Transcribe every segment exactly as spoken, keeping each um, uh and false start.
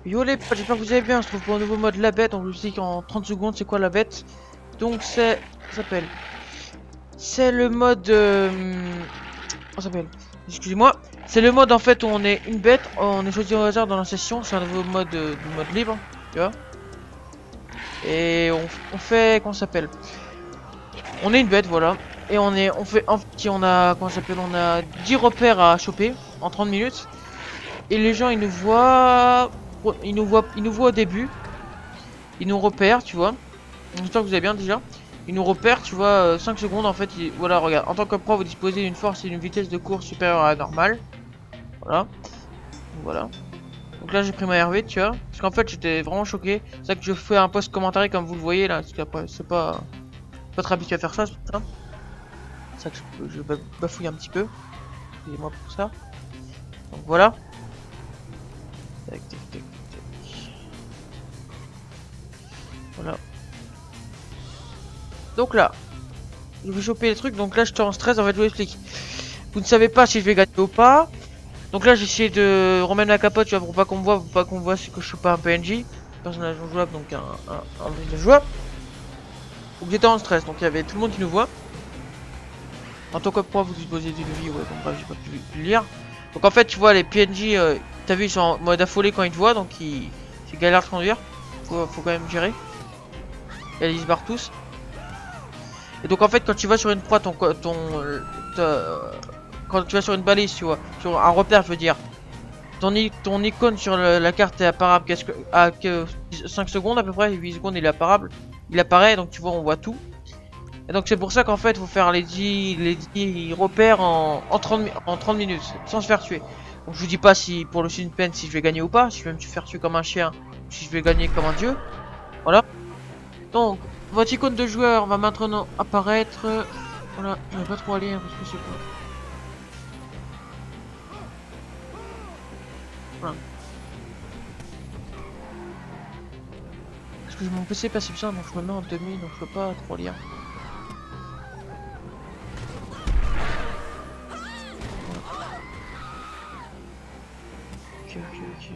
Yo les potes, j'espère que vous allez bien. On se trouve pour un nouveau mode la bête. Donc je vous explique en trente secondes c'est quoi la bête. Donc c'est... ça s'appelle... C'est le mode... Euh... On s'appelle... Excusez-moi. C'est le mode en fait où on est une bête. On est choisi au hasard dans la session. C'est un nouveau mode, euh, du mode libre. Tu vois. Et on, on fait... Comment ça s'appelle? On est une bête, voilà. Et on est... On fait... En fait, on a... Comment ça s'appelle? On a dix repères à choper en trente minutes. Et les gens ils nous voient... Ils nous voient, ils nous voient au début. Ils nous repèrent, tu vois. J'espère que vous allez bien déjà. Ils nous repèrent, tu vois, euh, cinq secondes en fait. Ils... Voilà, regarde. En tant que pro, vous disposez d'une force et d'une vitesse de course supérieure à la normale. Voilà. Voilà. Donc là, j'ai pris ma R V, tu vois. Parce qu'en fait, j'étais vraiment choqué. C'est ça que je fais un post commentaire comme vous le voyez là. Parce qu'après, c'est pas. Pas très habitué à faire ça, c'est pour ça. C'est ça que je, je bafouille un petit peu. Excusez-moi pour ça. Donc voilà. Tac, tac, tac, tac. Voilà. Donc là, je vais choper les trucs. Donc là, j'étais en stress. En fait, je vous explique. Vous ne savez pas si je vais gagner ou pas. Donc là, j'essaie de remettre la capote, tu vois, pour pas qu'on me voit, pour pas qu'on voit c'est que je suis pas un P N J, personnage non jouable, donc un, un, un visage jouable. Donc j'étais en stress. Donc il y avait tout le monde qui nous voit. En tant que pro, vous disposez d'une vie, ouais. Donc bref, j'ai pas pu, pu lire. Donc en fait, tu vois, les P N J, euh, t'as vu, ils sont en mode affolé quand ils te voient, donc ils, c'est galère de conduire. Faut, faut quand même gérer. Et ils se barrent tous. Et donc en fait quand tu vas sur une proie, ton, ton euh, quand tu vas sur une balise, tu vois, sur un repère, je veux dire, ton, ton icône sur le, la carte est apparable qu'est-ce que, à que cinq secondes à peu près, huit secondes il est apparable, il apparaît, donc tu vois on voit tout. Et donc c'est pour ça qu'en fait il faut faire les dix, les dix repères en, en, trente, en trente minutes sans se faire tuer. Donc je vous dis pas si pour le suspense si je vais gagner ou pas, si je vais me faire tuer comme un chien, si je vais gagner comme un dieu. Voilà. Donc votre icône de joueur va maintenant apparaître. Voilà, je vais pas trop aller hein, parce que c'est pas. Voilà. Parce que mon P C passe ça, donc je me mets en demi, donc je peux pas trop lire. Voilà. Ok, ok, ok.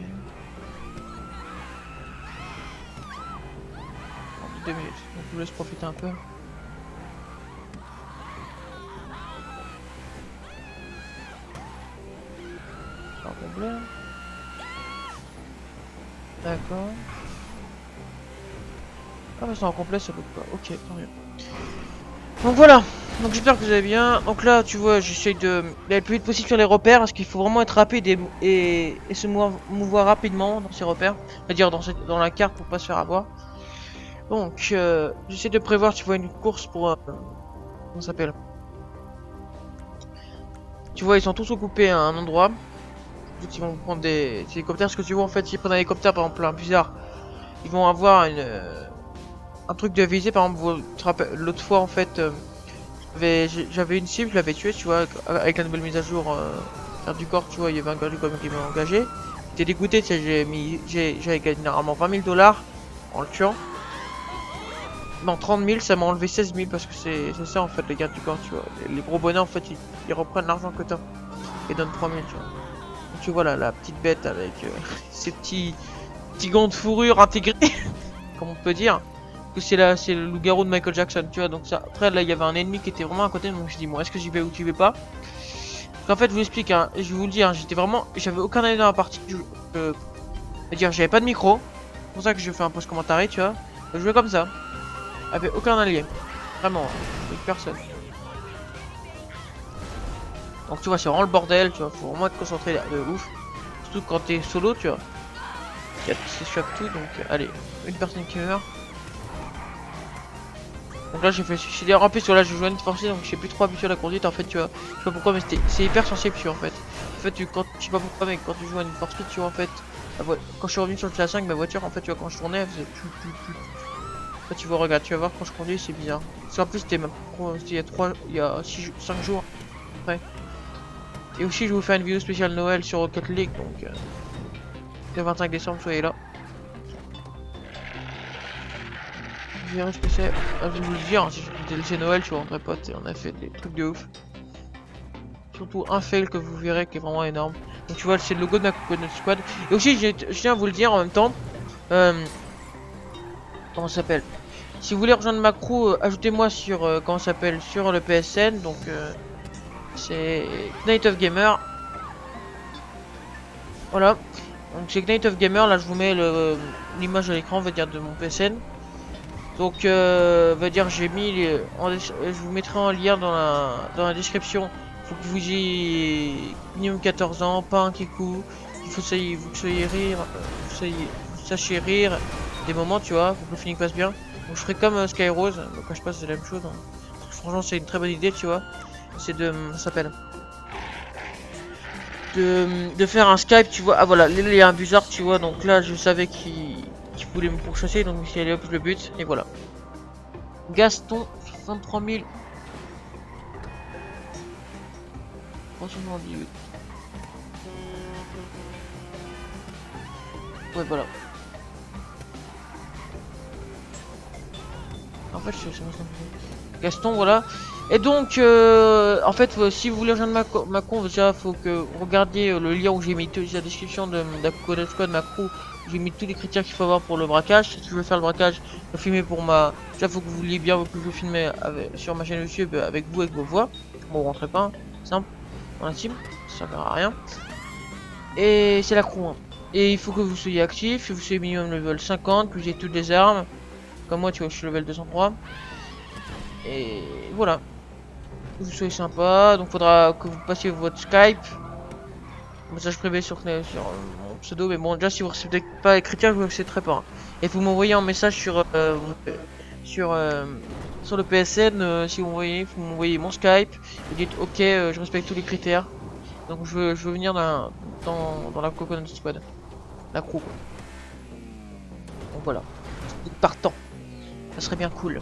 Deux minutes, donc je vous laisse profiter un peu. En complet. D'accord. Ah mais c'est en complet ça bouge pas. Ok, tant mieux. Donc voilà. Donc j'espère que vous allez bien. Donc là tu vois j'essaye de d'aller le plus vite possible sur les repères parce qu'il faut vraiment être rapide et, et, et se mouvoir, mouvoir rapidement dans ces repères. C'est-à-dire dans, cette, dans la carte pour pas se faire avoir. Donc euh, j'essaie de prévoir, tu vois, une course pour... Euh, comment ça s'appelle? Tu vois ils sont tous occupés à un endroit. Ils vont prendre des, des hélicoptères. Ce que tu vois en fait, s'ils prennent un hélicoptère par exemple un bizarre, ils vont avoir une euh, un truc de visée. Par exemple, vous te rappelez l'autre fois en fait, euh, j'avais une cible, je l'avais tué, tu vois, avec la nouvelle mise à jour euh, faire du corps, tu vois, il y avait un gars comme qui m'a engagé. J'étais dégoûté, tu sais, j'ai mis, j'avais gagné normalement vingt mille dollars en le tuant. Non, trente mille, ça m'a enlevé seize mille parce que c'est ça en fait les gardes du corps, tu vois. Les, les gros bonnets en fait, ils, ils reprennent l'argent que t'as et donnent trois mille, tu vois. Donc tu vois là, la petite bête avec euh, ces petits, petits gants de fourrure intégrés, comme on peut dire. Que c'est là, c'est le loup-garou de Michael Jackson, tu vois. Donc ça, après là, il y avait un ennemi qui était vraiment à côté, donc je dis bon, est-ce que j'y vais ou tu vais pas? Donc en fait, je vous explique, hein, je vous le dis, hein, j'étais vraiment, j'avais aucun allié dans la partie. Je, euh, c'est-à-dire, j'avais pas de micro. C'est pour ça que je fais un post commentaire, tu vois. Je jouais comme ça. Avec aucun allié. Vraiment, avec personne. Donc tu vois, c'est vraiment le bordel, tu vois. Faut vraiment être concentré de ouf. Surtout quand t'es solo, tu vois. Il y a qui chope tout, donc allez, une personne qui meurt. Donc là j'ai fait suicider. En plus sur là je joue à une forcée, donc je sais plus trop habitué à la conduite en fait, tu vois. Je sais pas pourquoi mais c'est hyper sensible, tu vois, en fait. En fait tu, quand, je sais pas pourquoi mais quand tu joues à une forcée, tu vois en fait. Quand je suis revenu sur le G T A cinq, ma voiture en fait, tu vois, quand je tournais elle faisait tout tout tout. Là tu vois, regarde, tu vas voir quand je conduis, c'est bizarre. Parce qu'en plus c'était même il y a trois, il y a six, cinq jours après. Et aussi je vais vous faire une vidéo spéciale Noël sur Rocket League, donc euh, le vingt-cinq décembre, soyez là. Je verrai ce que c'est. Ah, je vais vous le dire, hein, si je vous D L C Noël, je suis rentré pote et on a fait des trucs de ouf. Surtout un fail que vous verrez qui est vraiment énorme. Donc tu vois, c'est le logo de ma Coconut Squad. Et aussi, je tiens à vous le dire en même temps. Euh, comment ça s'appelle? Si vous voulez rejoindre ma crew, euh, ajoutez-moi sur euh, comment ça s'appelle, sur le P S N. Donc euh, c'est Night of Gamer. Voilà. Donc c'est Night of Gamer. Là, je vous mets l'image à l'écran, on va dire, de mon P S N. Donc, euh, va dire, j'ai mis, les, en, je vous mettrai en lien dans la dans la description. Faut que vous ayez minimum quatorze ans, pas un kikou. Il faut que soyez, vous soyez rire, euh, vous, soyez, vous sachiez rire des moments, tu vois. Faut que le feeling passe bien. Donc je ferai comme euh, Skyrose, donc quand je passe c'est la même chose. Hein. Franchement c'est une très bonne idée, tu vois. C'est de, ça s'appelle de, de faire un Skype, tu vois. Ah voilà, il y a un bizarre, tu vois. Donc là je savais qu'il qu'il voulait me pourchasser, donc si allez hop je le bute et voilà. Gaston soixante-trois mille trois cent soixante-dix-huit. Ouais voilà. En fait, je sais pas. Gaston, voilà. Et donc, euh, en fait, euh, si vous voulez rejoindre ma, co ma con, déjà, faut que vous regardiez euh, le lien où j'ai mis toute la description de, de la Coconut Squad, ma crew. J'ai mis tous les critères qu'il faut avoir pour le braquage. Si tu veux faire le braquage, je filmer pour ma. Déjà, faut que vous vouliez bien que je filme avec, sur ma chaîne YouTube avec vous, avec vos voix. Bon, vous rentrez pas, hein. Simple, dans la team, ça servira à rien. Et c'est la crew. Hein. Et il faut que vous soyez actif, que vous soyez minimum level cinquante, que vous ayez toutes les armes. Comme moi, tu vois, je suis level deux cent trois. Et voilà. Que vous soyez sympa. Donc, faudra que vous passiez votre Skype. Message privé sur, sur euh, mon pseudo. Mais bon, déjà, si vous recevez pas les critères, je vous accepterai pas. Hein. Et vous m'envoyez un message sur euh, sur euh, sur le P S N. Euh, si vous m'envoyez, vous m'envoyez mon Skype. Vous dites OK, euh, je respecte tous les critères. Donc, je veux, je veux venir dans, dans, dans la Coconut Squad. La crew. Donc, voilà. Partant. Ça serait bien cool.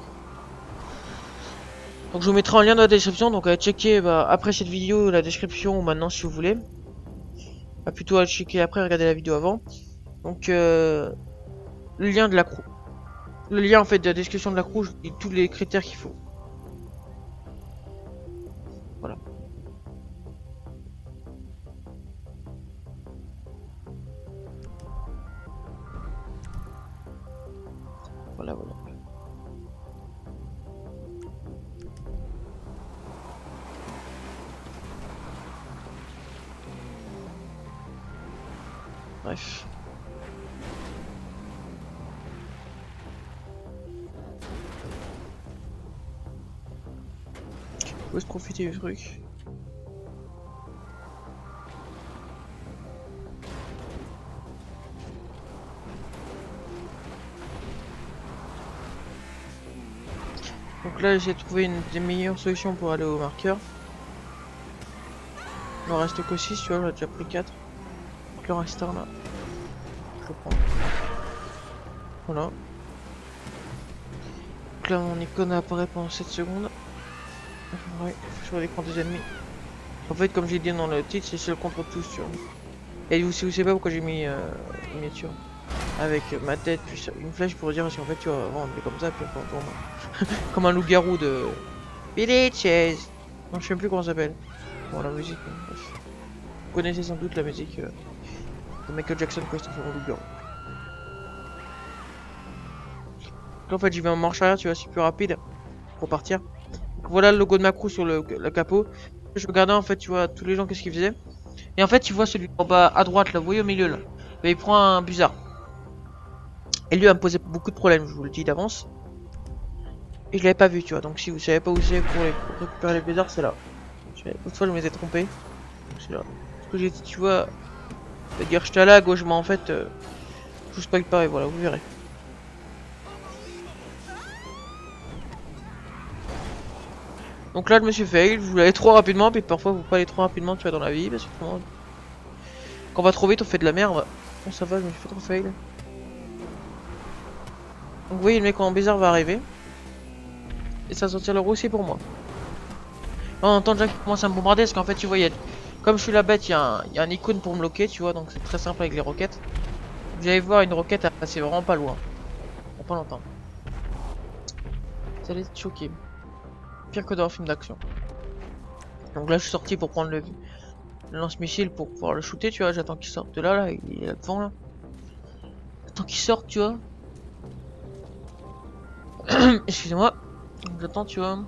Donc je vous mettrai en lien dans la description, donc à checker bah, après cette vidéo la description ou maintenant si vous voulez. Bah, plutôt à checker après, regarder la vidéo avant. Donc euh, le lien de la crew. Le lien en fait de la description de la crew, je dis tous les critères qu'il faut. Voilà. Voilà, voilà. Bref. Faut se profiter du truc. Donc là j'ai trouvé une des meilleures solutions pour aller au marqueur. Il en reste que six, tu vois, j'ai déjà pris quatre. Donc le reste là. Je le prends. Voilà. Donc là mon icône apparaît pendant sept secondes. Ouais, sur l'écran des ennemis. En fait, comme j'ai dit dans le titre, c'est seul contre tous, tu vois. Et vous, si vous savez pas pourquoi j'ai mis euh, une miniature avec ma tête, puis une flèche pour dire si en fait tu vois, vraiment, on est comme ça, puis on tourne. Comme un loup-garou de Billy Chase. Non, je sais plus comment ça s'appelle. Bon, la musique, hein, bref. Vous connaissez sans doute la musique euh, de Michael Jackson quand il se fait un loup-garou. En fait, j'y vais en marche arrière, tu vois, c'est plus rapide pour partir. Donc, voilà le logo de ma crew sur le, le capot. Je regardais en fait, tu vois, tous les gens qu'est-ce qu'ils faisaient. Et en fait, tu vois celui en bas à droite là, vous voyez au milieu là. Bah, il prend un bizarre. Et lui, il me posait beaucoup de problèmes, je vous le dis d'avance. Et je l'avais pas vu, tu vois. Donc, si vous savez pas où c'est pour, les, pour récupérer les bizarres, c'est là. L'autre fois, je m'étais trompé. C'est là. Parce que j'ai dit, tu vois, c'est-à-dire, j'étais allé à gauche, mais en fait, euh, je vous spoil pas, et voilà, vous verrez. Donc là, je me suis fail, je voulais aller trop rapidement, puis parfois, vous pouvez pas aller trop rapidement, tu vois, dans la vie, parce que quand on va trop vite, on fait de la merde. Bon, ça va, je me suis pas trop fail. Donc, vous voyez, le mec en bizarre va arriver. Et ça sortir le aussi pour moi. Là, on entend déjà qu'il commence à me bombarder, parce qu'en fait, tu vois, y a... comme je suis la bête, il y, a un... y a un icône pour me bloquer, tu vois, donc c'est très simple avec les roquettes. Vous allez voir une roquette à passer vraiment pas loin. Pour pas longtemps. Ça allait être choqué. Pire que dans un film d'action. Donc là, je suis sorti pour prendre le, le lance-missile pour pouvoir le shooter, tu vois. J'attends qu'il sorte de là, là, il est là devant là. J'attends qu'il sorte, tu vois. Excusez-moi. J'attends, tu vois.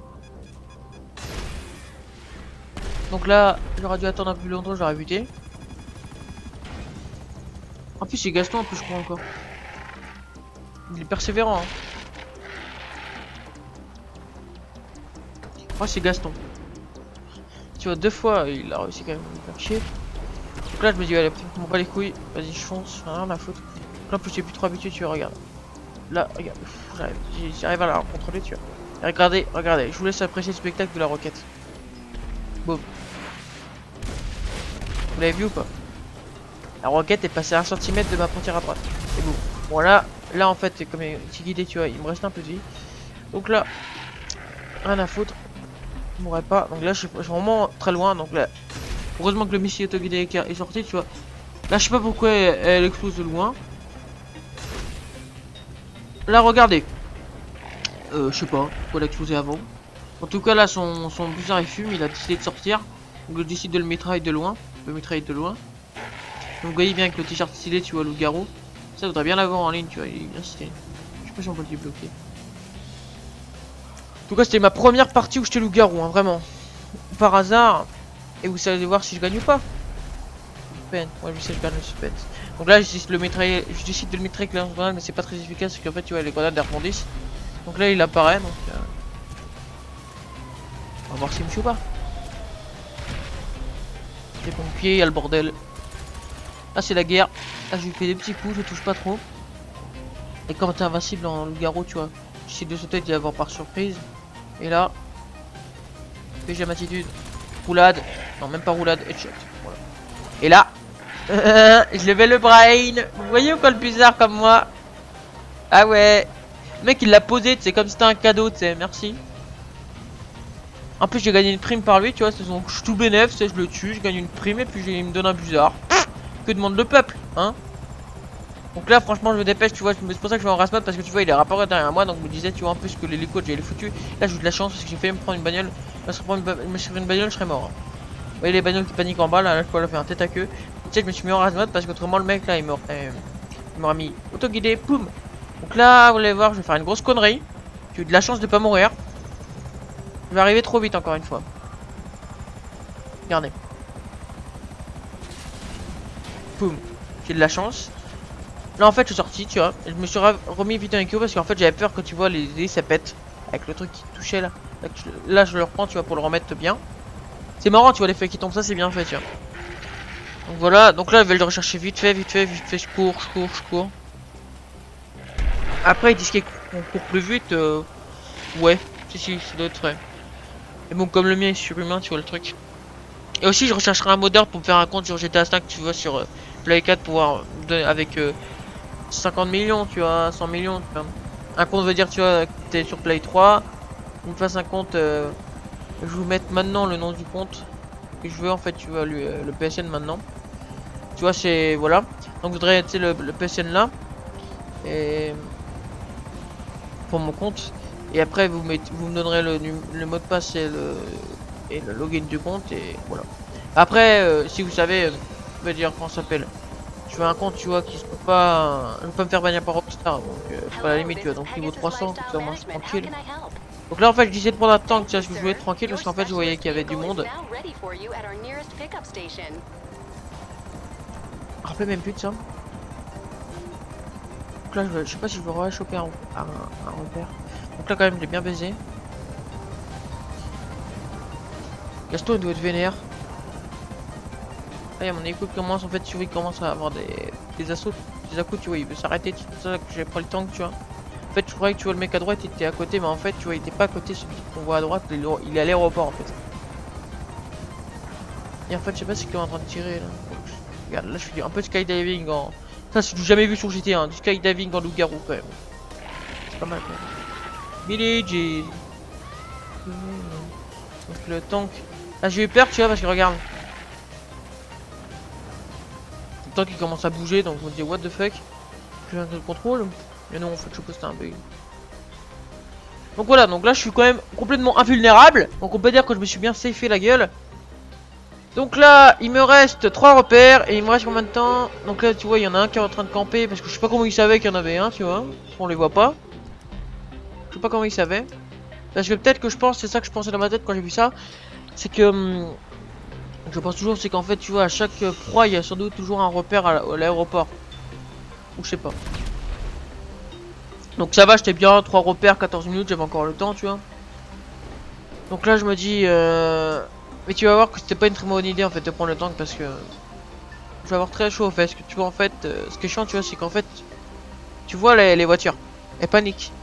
Donc là, j'aurais dû attendre un peu plus longtemps, j'aurais buté. En plus, c'est Gaston, en plus, je crois encore. Il est persévérant. Hein. Moi, c'est Gaston. Tu vois, deux fois, il a réussi quand même à me faire chier. Donc là, je me dis, allez, m'en bats les couilles. Vas-y, je fonce, rien à foutre. Là, en plus, j'ai plus trop habitué, tu vois, regarde. Là, regarde, j'arrive, j'arrive à la contrôler, tu vois. Et regardez, regardez, je vous laisse apprécier le spectacle de la roquette. Boum. Vous l'avez vu ou pas? La roquette est passée à un centimètre de ma frontière à droite. Et boum. Bon, là, là en fait, comme il est guidé, tu vois, il me reste un peu de vie. Donc là, rien à foutre. Je mourrais pas. Donc là, je suis vraiment très loin. Donc là, heureusement que le missile autoguidé est sorti, tu vois. Là, je sais pas pourquoi elle, elle explose de loin. Là, regardez. Euh, je sais pas pourquoi elle a explosé avant. En tout cas, là, son, son buzzer il fume. Il a décidé de sortir. Donc, je décide de le mitrailler de loin. Le mitrailler de loin. Donc, vous voyez bien avec le t-shirt stylé, tu vois, loup-garou. Ça, voudrait bien l'avoir en ligne, tu vois. Il est bien stylé. Je sais pas si on peut le débloquer. En tout cas, c'était ma première partie où j'étais loup-garou, hein, vraiment. Par hasard. Et vous savez voir si je gagne ou pas. Suspense. Ouais, je sais, je gagne le suspense. Donc là, je décide de le mitrailler. Je décide de le mitrailler avec la grenade, mais c'est pas très efficace parce qu'en fait, tu vois, les grenades elles rebondissent. Donc là, il apparaît. Donc, euh... on va voir s'il me tue ou pas. Les pompiers, il y a le bordel. Là, c'est la guerre. Là, je lui fais des petits coups, je touche pas trop. Et quand t'es invincible en loup-garou, tu vois, j'essaie de sauter d'y avoir par surprise. Et là, pyjama attitude, roulade, non même pas roulade, headshot. Voilà. Et là, euh, je levais le brain. Vous voyez ou quoi le bizarre comme moi? Ah ouais, le mec il l'a posé, c'est comme si c'était un cadeau, tu sais, merci. En plus j'ai gagné une prime par lui, tu vois, c'est son je suis tout bénef, je le tue, je gagne une prime et puis il me donne un bizarre. Que demande le peuple, hein? Donc là franchement je me dépêche, tu vois, c'est pour ça que je vais en race mode parce que tu vois il est rapporté derrière moi, donc je me disais tu vois en plus que l'hélico j'ai les foutu. Là j'ai eu de la chance parce que j'ai failli me prendre une bagnole. Là je me suis pris une bagnole, je serais mort. Hein. Vous voyez les bagnoles qui paniquent en bas, là, là je peux leur faire un tête à queue. Tu sais je me suis mis en race mode parce qu'autrement le mec là il m'aurait euh, mis auto guidé, poum. Donc là vous allez voir je vais faire une grosse connerie. J'ai eu de la chance de pas mourir. Je vais arriver trop vite encore une fois. Regardez. Poum. J'ai de la chance. Là en fait je suis sorti tu vois, je me suis remis vite en écho parce qu'en fait j'avais peur que tu vois les dés ça pète avec le truc qui touchait là. Là, je, là je le reprends tu vois pour le remettre bien. C'est marrant tu vois l'effet qui tombe, ça c'est bien fait tu vois. Donc voilà, donc là je vais le rechercher vite fait, vite fait, vite fait, je cours, je cours, je cours. Après ils disent qu'on court plus vite, euh... ouais, si si, ça doit être vrai. Et bon comme le mien est surhumain tu vois le truc. Et aussi je rechercherai un modeur pour me faire un compte sur G T A cinq tu vois sur euh, Play quatre pour pouvoir donner avec euh, cinquante millions, tu vois, cent millions, tu vois. Un compte veut dire, tu vois, que t'es sur Play trois. Il me fasse un compte, euh, je vais vous mettre maintenant le nom du compte que je veux, en fait, tu vois, le, le P S N maintenant. Tu vois, c'est, voilà. Donc, je voudrais, tu sais, le, le P S N là. Et. Pour mon compte. Et après, vous, mettez, vous me donnerez le, le mot de passe et le, et le login du compte, et voilà. Après, euh, si vous savez, euh, je veux dire, comment ça s'appelle. Je veux un compte, tu vois, qui se peut pas. Je peux pas me faire bannir par Rockstar, donc euh, pas la limite, tu vois. Donc niveau trois cents, ça moi je suis tranquille. Donc là en fait, je disais de prendre un tank, tu vois, je jouais tranquille parce qu'en fait, je voyais qu'il y avait du monde. Je me rappelais même plus de ça. Donc là, je, je sais pas si je veux re-choper un, un, un repère. Donc là, quand même, je l'ai bien baisé. Gaston, il doit être vénère. Là, il y a mon écho qui commence, en fait, tu vois, il commence à avoir des, des assauts, des à coups, tu vois, il veut s'arrêter, c'est pour ça que j'ai pris le tank, tu vois. En fait, je croyais que tu vois le mec à droite, il était à côté, mais en fait, tu vois, il était pas à côté, celui qu'on voit à droite, il, il est à l'aéroport, en fait. Et en fait, je sais pas ce qu'il est en train de tirer, là. Regarde, là, je fais un peu de skydiving en... Ça, c'est du jamais vu sur G T A, hein, du skydiving en loup-garou, quand même. C'est pas mal, quand même. Village. Donc, le tank... Ah, j'ai eu peur, tu vois, parce que regarde. Le tank, il commence à bouger, donc je me dis, what the fuck. J'ai un contrôle. Mais non, en fait, je suppose que c'était un bug. Donc voilà, donc là, je suis quand même complètement invulnérable. Donc on peut dire que je me suis bien safé la gueule. Donc là, il me reste trois repères et il me reste combien de temps? Donc là, tu vois, il y en a un qui est en train de camper parce que je sais pas comment il savait qu'il y en avait un, tu vois. On les voit pas. Je sais pas comment il savait. Parce que peut-être que je pense, c'est ça que je pensais dans ma tête quand j'ai vu ça. C'est que... Hum, je pense toujours, c'est qu'en fait, tu vois, à chaque proie, il y a sans doute toujours un repère à l'aéroport. Ou je sais pas. Donc ça va, j'étais bien, trois repères, quatorze minutes, j'avais encore le temps, tu vois. Donc là, je me dis... Euh... Mais tu vas voir que c'était pas une très bonne idée, en fait, de prendre le tank parce que... Je vais avoir très chaud au fait. Parce que tu vois, en fait, euh, ce qui est chiant, tu vois, c'est qu'en fait... Tu vois, les, les voitures, elles paniquent.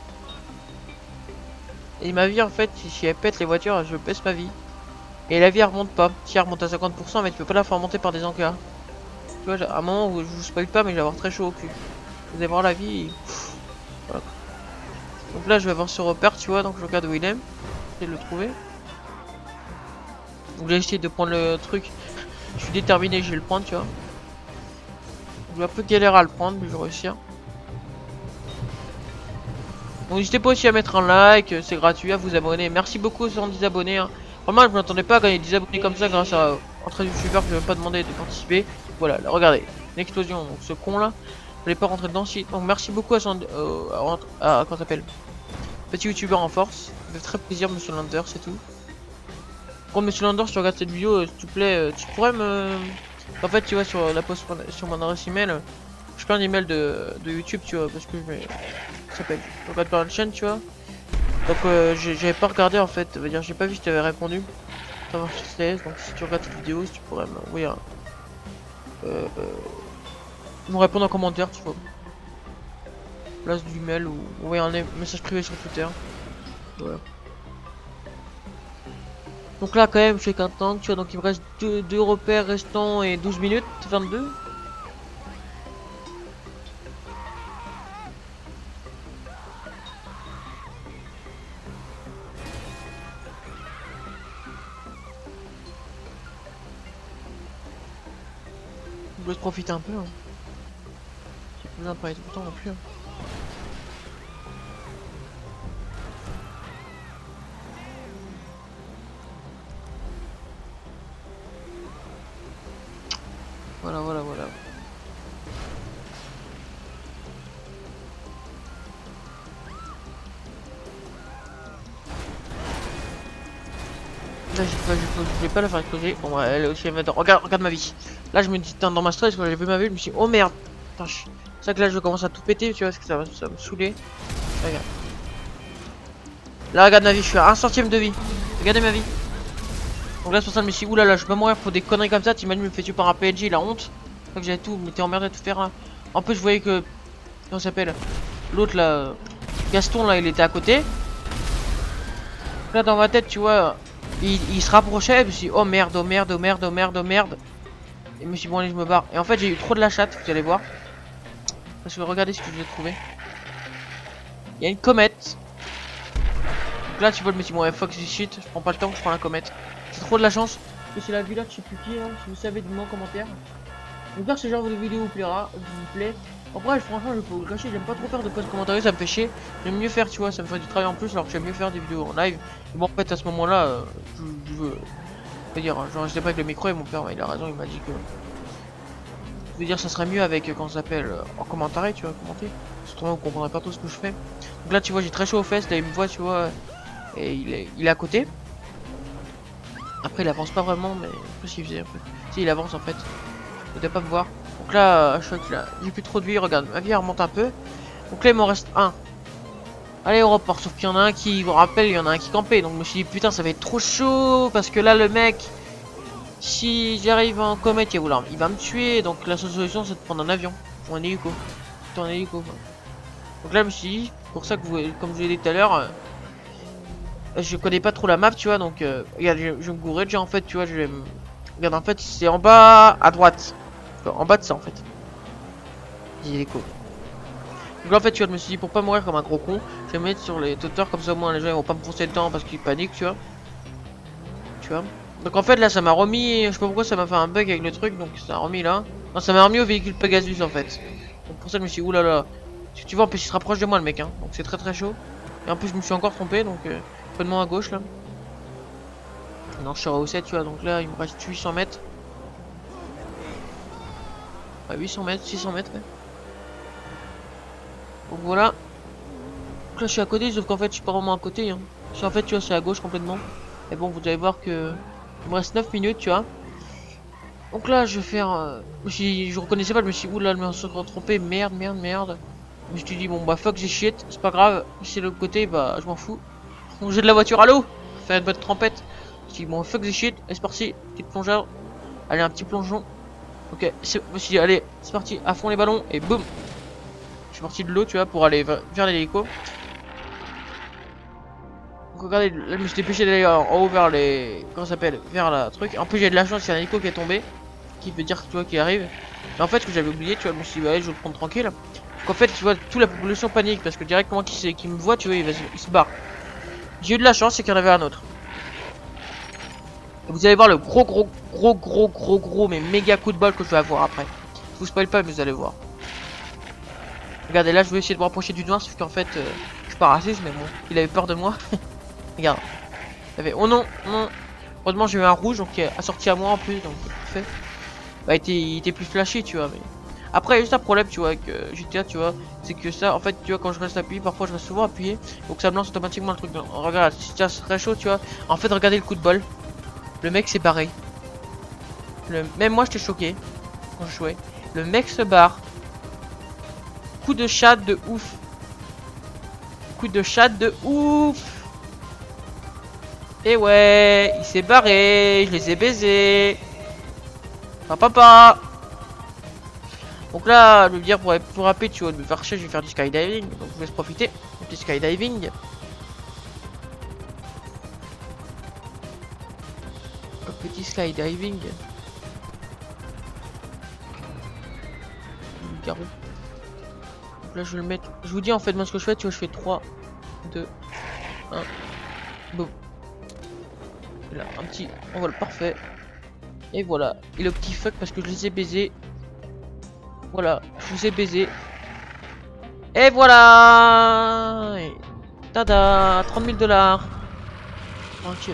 Et ma vie, en fait, si, si elle pète les voitures, je baisse ma vie. Et la vie, elle remonte pas. Si elle remonte à cinquante pour cent, mais tu peux pas la faire remonter par des encas. Tu vois, à un moment où je vous spoil pas, mais je vais avoir très chaud au cul. Vous allez voir la vie. Et... Voilà. Donc là, je vais avoir ce repère, tu vois, donc je regarde où il est. J'essaie de le trouver. Donc j'ai essayé de prendre le truc. Je suis déterminé, je vais le prendre, tu vois. Je vais un peu galérer à le prendre, mais je vais réussir. Donc n'hésitez pas aussi à mettre un like, c'est gratuit, à vous abonner. Merci beaucoup aux cent dix abonnés. Hein. Vraiment, je m'attendais pas à gagner dix abonnés comme ça grâce à entre youtubeurs que je n'avais pas demandé de participer. Voilà, là, regardez, une explosion. Donc ce con là, je voulais pas rentrer dedans. Si. Donc merci beaucoup à, son, euh, à, à comment s'appelle, petit youtubeur en force. Ça fait très plaisir, Monsieur Lander, c'est tout. Quand Monsieur Lander, si tu regardes cette vidéo, euh, s'il te plaît, euh, tu pourrais me... En fait, tu vois, sur la post sur mon adresse email, euh, je fais un email de, de YouTube, tu vois, parce que je mets... Ça s'appelle... Je regarde par une chaîne, tu vois. Donc, euh, j'avais pas regardé, en fait. Ça veut dire, j'ai pas vu si tu avais répondu. Ça marche, donc si tu regardes cette vidéo, si tu pourrais m'envoyer un... Euh, euh, me répondre en commentaire, tu vois. Place du mail ou envoyer un message privé sur Twitter. Voilà. Donc là quand même je fais qu'un tank, tu vois, donc il me reste deux repères restants et douze minutes, vingt-deux. Je laisse profiter un peu. Hein. J'ai pas besoin de parler tout le temps non plus. Hein. Voilà, voilà, voilà. Là, j'ai pas, je vais pas la faire exploser. Bon, ouais, elle est aussi, elle va... regarde, regarde ma vie. Là, je me dis, dans ma stress, quand j'ai vu ma vie, je me suis dit, oh merde. C'est ça que là, je commence à tout péter, tu vois, parce que ça va, ça va me saouler. Regarde. Là, regarde ma vie, je suis à un centième de vie. Regardez ma vie. Donc là, c'est pour ça que je me suis dit, oulala, je peux mourir pour des conneries comme ça. T'imagines, me fait tuer par un P N J, la honte. Que j'avais tout, mais t'es emmerdé de tout faire. Hein. En plus, je voyais que. Comment ça s'appelle? L'autre là. Gaston là, il était à côté. Là, dans ma tête, tu vois, il, il se rapprochait. Et je me suis dit, oh merde, oh merde, oh merde, oh merde, oh merde. Et je me suis dit, bon, allez, je me barre. Et en fait, j'ai eu trop de la chatte, vous allez voir. Parce que regardez ce que je vais trouver. Il y a une comète. Donc là, tu vois, je me suis dit, bon, ouais, fuck this shit. Je prends pas le temps, je prends la comète. C'est trop de la chance. Que c'est la vue là, je sais plus qui, hein, si vous savez, dites-moi en commentaire. J'espère que ce genre de vidéo vous plaira, vous plaît. Après, franchement, je peux vous le cacher, j'aime pas trop faire de post commentaires, ça me fait chier. J'aime mieux faire, tu vois, ça me fait du travail en plus, alors que j'aime mieux faire des vidéos en live. Et bon, en fait, à ce moment-là, euh, je, je veux. Je veux dire, genre, j'étais pas avec le micro et mon père, bah, il a raison, il m'a dit que. Je veux dire, ça serait mieux avec, euh, comment ça s'appelle, euh, en commentaire, tu vois, commenter. Autrement, vous comprendrez pas tout ce que je fais. Donc là, tu vois, j'ai très chaud aux fesses, là, il me voit, tu vois, et il est, il est à côté. Après, il avance pas vraiment, mais je sais pas ce qu'il faisait, en fait. Si, il avance, en fait. Il doit pas me voir. Donc là, je crois que là, j'ai plus trop de vie, regarde, ma vie elle remonte un peu. Donc là, il m'en reste un. Allez, au report, sauf qu'il y en a un qui, vous rappelle, il y en a un qui campait. Donc je me suis dit, putain, ça va être trop chaud. Parce que là, le mec, si j'arrive en comète, il va, il va me tuer. Donc la seule solution, c'est de prendre un avion. Ou un hélico. Plutôt un hélico. Quoi. Donc là, je me suis dit, pour ça que vous, comme je l'ai dit tout à l'heure, euh, je connais pas trop la map, tu vois. Donc, euh, regarde, je, je vais me gourer déjà, en fait, tu vois, je vais me. Regarde, en fait, c'est en bas à droite. En bas de ça, en fait. Hélico. Donc là, en fait, tu vois, je me suis dit, pour pas mourir comme un gros con, je vais me mettre sur les hauteurs, comme ça au moins les gens ils vont pas me foncer dedans parce qu'ils paniquent, tu vois. Tu vois. Donc en fait, là, ça m'a remis, je sais pas pourquoi ça m'a fait un bug avec le truc, donc ça a remis là. Non, ça m'a remis au véhicule Pegasus en fait. Donc pour ça, je me suis dit, oulala. Parce que tu vois, en plus, il se rapproche de moi le mec, hein. Donc c'est très très chaud. Et en plus, je me suis encore trompé, donc euh, peu de moins à gauche là. Non, je serai au sept, tu vois. Donc là, il me reste huit cents mètres. Ah, huit cents mètres, six cents mètres, ouais. Donc voilà. Donc là, je suis à côté, sauf qu'en fait, je suis pas vraiment à côté. Hein. Parce qu'en fait, tu vois, c'est à gauche complètement. Et bon, vous allez voir que il me reste neuf minutes, tu vois. Donc là, je vais faire. Euh... Je, je reconnaissais pas, je me suis dit, oula, je me suis trompé. Merde, merde, merde. Je me suis dit, bon, bah, fuck, j'ai shit. C'est pas grave. Si c'est l'autre côté, bah, je m'en fous. Donc, j'ai de la voiture à l'eau. Faire une bonne trempette. Je me suis dit, bon, fuck, j'ai shit. Et c'est parti. Petite plongeur. Allez, un petit plongeon. Ok, je me suis dit, allez, c'est parti. À fond les ballons. Et boum. Je suis parti de l'eau, tu vois, pour aller vers l'hélico. Donc regardez, là je me suis dépêché d'aller en haut vers les... Comment ça s'appelle? Vers la truc. En plus j'ai de la chance, il y a un hélico qui est tombé. Qui veut dire, tu vois, qu'il arrive. Mais en fait, ce que j'avais oublié, tu vois, je me suis dit, bah, allez, je vais le prendre tranquille. Donc en fait, tu vois, toute la population panique. Parce que directement, qui, qui me voit, tu vois, il, va, il se barre. J'ai eu de la chance, c'est qu'il y en avait un autre. Et vous allez voir le gros, gros, gros, gros, gros, gros, mais méga coup de bol que je vais avoir après. Je vous spoil pas, mais vous allez voir. Regardez, là je vais essayer de me rapprocher du noir, sauf qu'en fait euh, je suis pas raciste, mais bon, il avait peur de moi. Regarde, il avait... oh non, non. Heureusement j'ai eu un rouge, donc il est assorti à moi en plus, donc parfait. Bah il était, il était plus flashy, tu vois, mais après il y a juste un problème, tu vois, avec euh, G T A, tu vois, c'est que ça, en fait, tu vois, quand je reste appuyé, parfois je reste souvent appuyé, donc ça me lance automatiquement le truc. Donc, regarde, si ça serait chaud, tu vois, en fait regardez le coup de bol, le mec s'est barré. Le... Même moi j'étais choqué quand je jouais. Le mec se barre. Coup de chat de ouf. Coup de chat de ouf. Et ouais, il s'est barré. Je les ai baisés. Papa, papa. Donc là, je veux dire, pour être plus rapide, tu vois, de me faire chier, je vais faire du skydiving. Donc je vous laisse profiter. Un petit skydiving. Un petit skydiving. Garou. Là je vais le mettre, je vous dis en fait moi ce que je fais, tu vois, je fais trois, deux, un, boum. Là un petit, on voit le parfait. Et voilà, et le petit fuck parce que je les ai baisés. Voilà, je vous ai baisés. Et voilà. Et tada, trente mille dollars. Ok.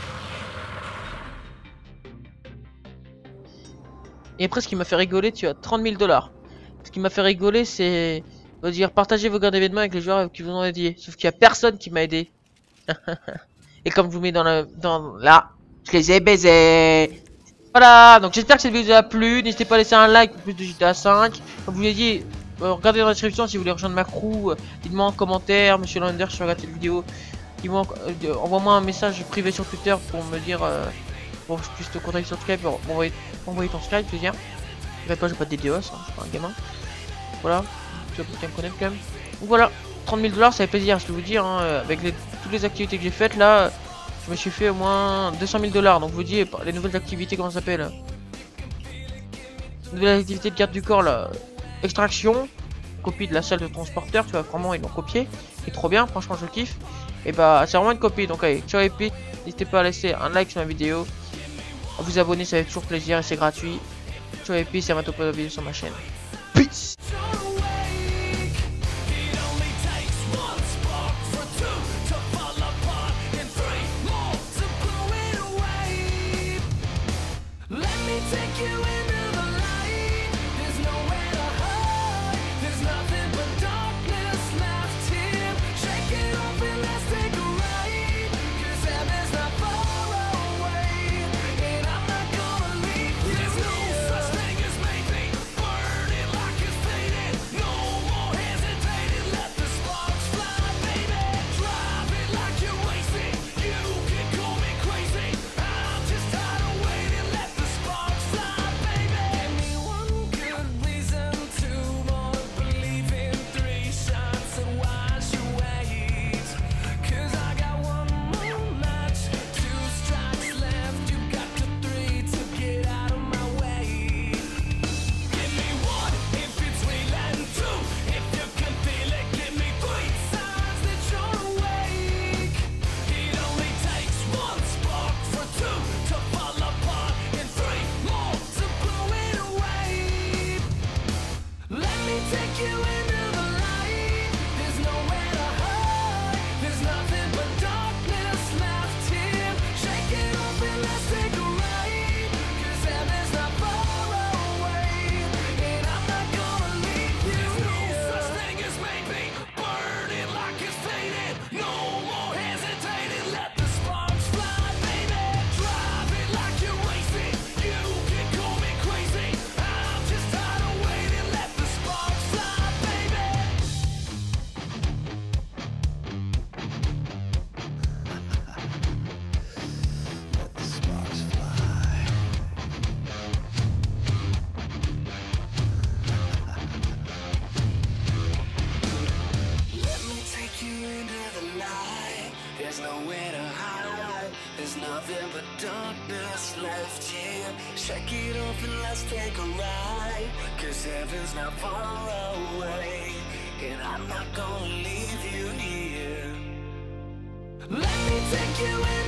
Et après ce qui m'a fait rigoler, tu as trente mille dollars. Ce qui m'a fait rigoler c'est... On va dire partagez vos gardes d'événements avec les joueurs qui vous ont aidé. Sauf qu'il y a personne qui m'a aidé. Et comme je vous mets dans le dans là, je les ai baisés. Voilà, donc j'espère que cette vidéo vous a plu. N'hésitez pas à laisser un like pour plus de G T A cinq. Comme je vous l'ai dit, euh, regardez dans la description si vous voulez rejoindre ma crew. Euh, Dites-moi en commentaire, monsieur Lander, si vous regardez cette vidéo. Dites-moi, euh, envoie-moi un message privé sur Twitter pour me dire euh, pour que je puisse te contacter sur Skype. Pour envoyer, envoyer ton Skype, je veux dire. Regarde pas, j'ai pas de D D O S, hein, je suis pas un gamin. Voilà. Tu vas bien me connaître quand même. Donc voilà, trente mille dollars, ça fait plaisir, je peux vous dire, hein, avec les, toutes les activités que j'ai faites là, je me suis fait au moins deux cent mille dollars. Donc vous dis, les nouvelles activités, comment ça s'appelle? Nouvelle activité de garde du corps là, extraction, copie de la salle de transporteur, tu vois, vraiment ils l'ont copié, c'est trop bien, franchement je kiffe. Et bah c'est vraiment une copie, donc allez, ciao et puis n'hésitez pas à laisser un like sur ma vidéo, à vous abonner, ça fait toujours plaisir et c'est gratuit. Ciao et puis c'est à bientôt pour une vidéo sur ma chaîne. Peace. Take you into the light. There's nowhere to hide. There's nothing but darkness left here. Shake it off and let's take a ride. 'Cause heaven's not far away, and I'm not gonna leave you. There's no such thing as maybe. Burn it like it's you into the light. There's nowhere to hide. There's nothing but darkness left here. Shake it off and let's take a ride. Cause heaven's not far away, and I'm not gonna leave you here. Let me take you in.